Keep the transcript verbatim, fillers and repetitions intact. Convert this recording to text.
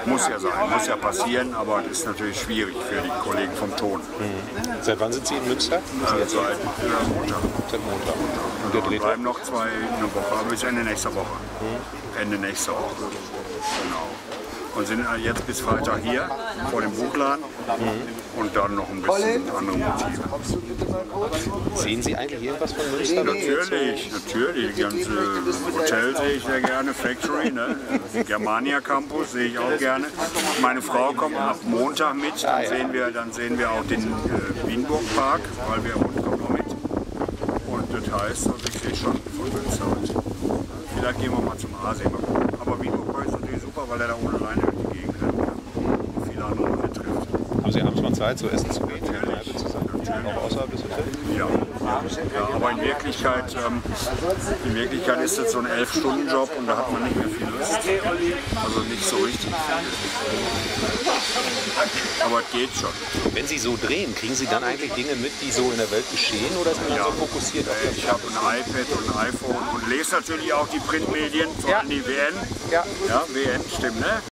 Muss ja sein, muss ja passieren, aber das ist natürlich schwierig für die Kollegen vom Ton. Mhm. Seit wann sind Sie in Münster? Äh, jetzt seit äh, Montag. Seit Montag. Und der Wir Drehtag? bleiben noch zwei eine Woche, aber bis Ende nächster Woche. Mhm. Ende nächster Woche. Genau. Und sind jetzt bis Freitag hier vor dem Buchladen mhm. und dann noch ein bisschen andere Motive. Sehen Sie eigentlich irgendwas von Münster? Natürlich, natürlich. Die ganze Hotel sehe ich sehr gerne, Factory, ne? Germania Campus sehe ich auch gerne. Meine Frau kommt ab Montag mit, dann sehen wir, dann sehen wir auch den äh, Wienburg Park, weil wir Hund kommt noch mit. Und das heißt, also ich sehe schon von Münster. Vielleicht gehen wir mal zum Aasee mal gucken. Aber Wienburg Park ist natürlich super, weil er da ohne Leine durch die Gegend rennt und viele andere Leute trifft. Haben Sie abends mal Zeit, so essen zu gehen, in der Kneipe zusammen? Auch außerhalb des Hotels? Ja. Ja, aber in Wirklichkeit, ähm, in Wirklichkeit ist das so ein elf Stunden Job und da hat man nicht mehr viel Lust. Also nicht so richtig viel. Aber es geht schon. Wenn Sie so drehen, kriegen Sie dann eigentlich Dinge mit, die so in der Welt geschehen, oder ist man Ja. dann so fokussiert auf das? Ich habe ein iPad und ein iPhone und lese natürlich auch die Printmedien, vor allem die W N. Ja. Ja, W N, stimmt, ne?